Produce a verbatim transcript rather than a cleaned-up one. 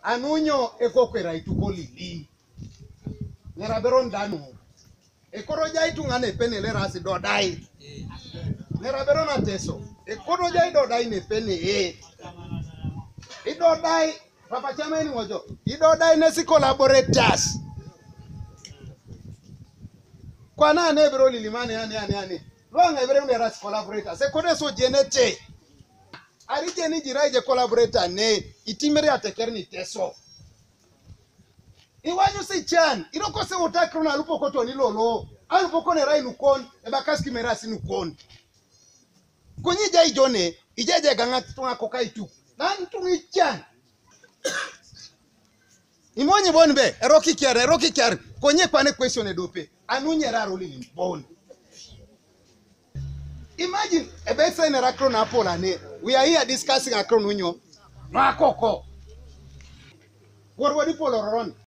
Anunyo ekokwera itukolili. Neraberon danu. Ekoro jai tungane penele rasi dodai. Neraberon ateso. Ekoro jai dodai ne pene e. Idodai Papa Chama ni mojo. Idodai nesi collaborators. Kwa na nebro lilimane yani yani yani. Luanga ebere unde rasi collaborators. Ekoro so jenete. Arije ni jiraije collaborator ne. Itimere atekerni teso. Iwanyu si chan, iroko se utakuna lupo koto ni lolo. Alupo kone rai nukon, eba kaski merasi nukon. Kunyi jai jone, ijeje ganga tunga kokai tu. Nan tungi chan. Imonyi bon be, eroki kiare, eroki kiare. Konye kwane question edope. Anunye raro li bon. Imagine, ebe se ne rakro na pola ne. We are here discussing akro nunyo. Makoko. What what polo ron?